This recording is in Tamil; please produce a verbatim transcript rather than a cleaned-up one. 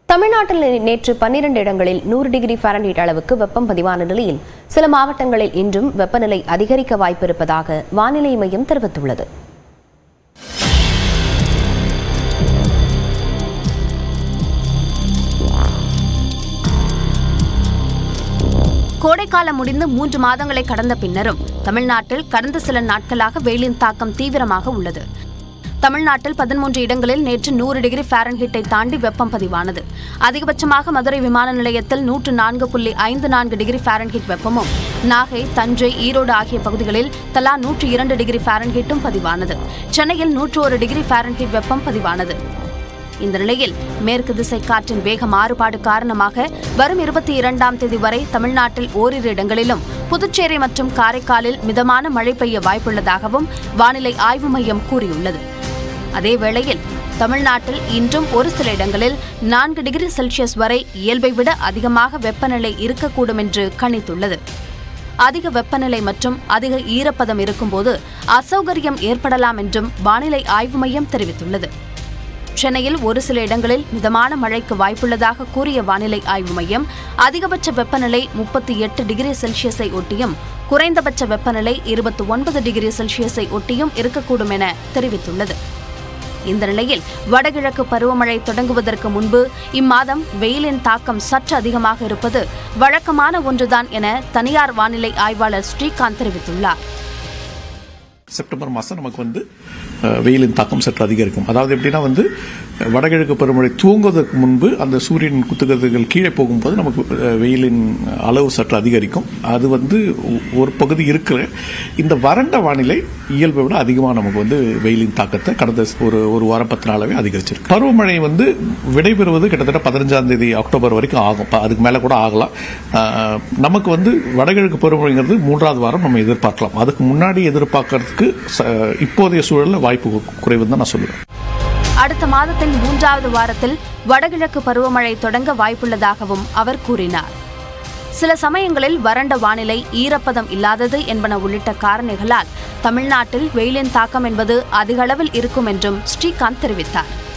தமிழ்நாட்டில் நேற்று பன்னிரண்டு இடங்களில் நூறு டிகிரி ஃபாரன்ஹீட் அளவுக்கு வெப்பம் பதிவான நிலையில் சில மாவட்டங்களில் இன்றும் வெப்பநிலை அதிகரிக்க வாய்ப்பிருப்பதாக வானிலை மையம் தெரிவித்துள்ளது. கோடைக்காலம் முடிந்து மூன்று மாதங்களை கடந்த பின்னரும் தமிழ்நாட்டில் கடந்த சில நாட்களாக வெயிலின் தாக்கம் தீவிரமாக உள்ளது. தமிழ்நாட்டில் பதிமூன்று இடங்களில் நேற்று நூறு டிகிரி ஃபாரன்ஹீட்டை தாண்டி வெப்பம் பதிவானது. அதிகபட்சமாக மதுரை விமான நிலையத்தில் நூற்று நான்கு புள்ளி ஐந்து நான்கு டிகிரி ஃபாரன்ஹீட் வெப்பமும், நாகை, தஞ்சை, ஈரோடு ஆகிய பகுதிகளில் தலா நூற்று இரண்டு டிகிரி ஃபாரன்ஹீட்டும் பதிவானது. சென்னையில் நூற்று ஒரு டிகிரி ஃபாரன்ஹீட் வெப்பம் பதிவானது. இந்த நிலையில் மேற்கு திசை காற்றின் வேக மாறுபாடு காரணமாக வரும் இருபத்தி இரண்டாம் தேதி வரை தமிழ்நாட்டில் ஓரிரு இடங்களிலும், புதுச்சேரி மற்றும் காரைக்காலில் மிதமான மழை பெய்ய வாய்ப்புள்ளதாகவும் வானிலை ஆய்வு மையம் கூறியுள்ளது. அதேவேளையில் தமிழ்நாட்டில் இன்றும் ஒரு சில இடங்களில் நான்கு டிகிரி செல்சியஸ் வரை இயல்பை விட அதிகமாக வெப்பநிலை இருக்கக்கூடும் என்று கணித்துள்ளது. அதிக வெப்பநிலை மற்றும் அதிக ஈரப்பதம் இருக்கும்போது அசௌகரியம் ஏற்படலாம் என்றும் வானிலை ஆய்வு மையம் தெரிவித்துள்ளது. சென்னையில் ஒரு சில இடங்களில் மிதமான மழைக்கு வாய்ப்புள்ளதாக கூறிய வானிலை ஆய்வு மையம், அதிகபட்ச வெப்பநிலை முப்பத்தி எட்டு டிகிரி செல்சியஸை ஒட்டியும் குறைந்தபட்ச வெப்பநிலை இருபத்தி ஒன்பது டிகிரி செல்சியஸை ஒட்டியும் இருக்கக்கூடும் என தெரிவித்துள்ளது. இந்த நிலையில் வடகிழக்கு பருவமழை தொடங்குவதற்கு முன்பு இம்மாதம் வெயிலின் தாக்கம் சற்று அதிகமாக இருப்பது வழக்கமான ஒன்றுதான் என தனியார் வானிலை ஆய்வாளர் ஸ்ரீகாந்த் தெரிவித்துள்ளார். செப்டம்பர் மாதம் நமக்கு வந்து வெயிலின் தாக்கம் சற்று அதிகரிக்கும். அதாவது எப்படின்னா வந்து வடகிழக்கு பருவமழை துவங்குவதற்கு முன்பு அந்த சூரியன் குத்துக்கதிர்கள் கீழே போகும்போது நமக்கு வெயிலின் அளவு சற்று அதிகரிக்கும். அது வந்து ஒரு பகுதி இருக்கிற இந்த வறண்ட வானிலை இயல்பை விட அதிகமாக நமக்கு வந்து வெயிலின் தாக்கத்தை கடந்த ஒரு ஒரு வாரம் பத்து நாளாவே அதிகரிச்சிருக்கு. பருவமழை வந்து விடைபெறுவது கிட்டத்தட்ட பதினஞ்சாம் தேதி அக்டோபர் வரைக்கும் ஆகும். அதுக்கு மேலே கூட ஆகலாம். நமக்கு வந்து வடகிழக்கு பருவமழைங்கிறது மூன்றாவது வாரம் நம்ம எதிர்பார்க்கலாம். அதுக்கு முன்னாடி எதிர்பார்க்கறதுக்கு இப்போதைய சூழலில் வாய்ப்பு குறைவுன்னு தான் நான் சொல்லுவேன். அடுத்த மாதத்தின் மூன்றாவது வாரத்தில் வடகிழக்கு பருவமழை தொடங்க வாய்ப்புள்ளதாகவும் அவர் கூறினார். சில சமயங்களில் வறண்ட வானிலை, ஈரப்பதம் இல்லாதது என்பன உள்ளிட்ட காரணிகளால் தமிழ்நாட்டில் வெயிலின் தாக்கம் என்பது அதிக அளவில் இருக்கும் என்றும் ஸ்ரீகாந்த் தெரிவித்தார்.